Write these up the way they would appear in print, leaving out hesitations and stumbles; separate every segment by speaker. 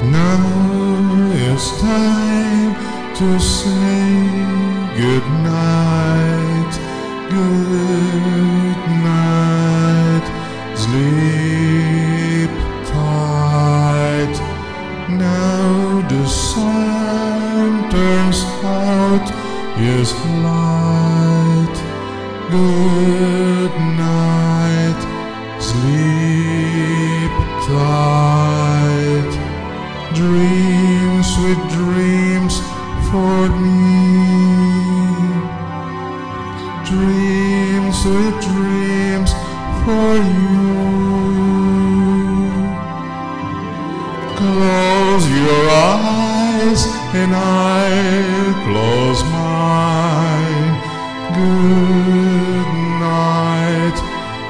Speaker 1: Now it's time to say good night, good night. Sleep tight. Now the sun turns out his light. Good night. Sleep tight. Dream sweet dreams for me. Dream sweet dreams for you. Close your eyes and I'll close mine. Good night.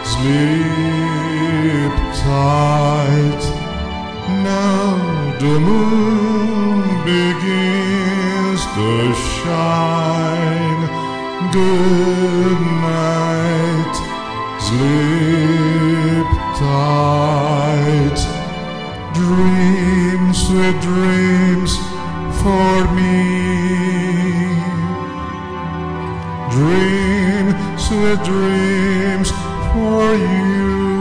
Speaker 1: Sleep tight. Now the moon begins to shine. Good night. Sleep tight. Dream sweet dreams for me. Dream sweet dreams for you.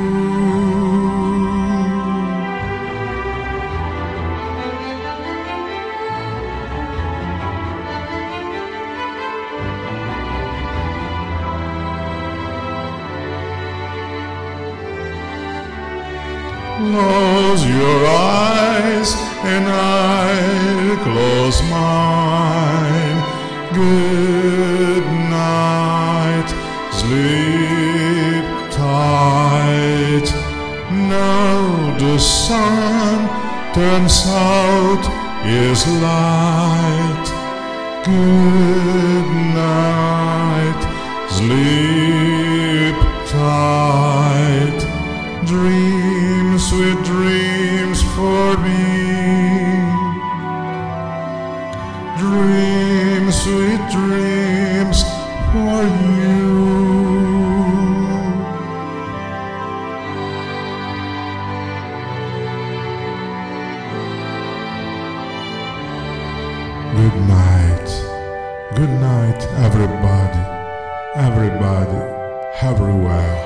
Speaker 1: Close your eyes and I'll close mine. Good night. Sleep tight. Now the sun turns out his light. Good night. Sleep tight. Dream sweet dreams for me. Dream sweet dreams for you. Good night. Good night, everybody, everywhere.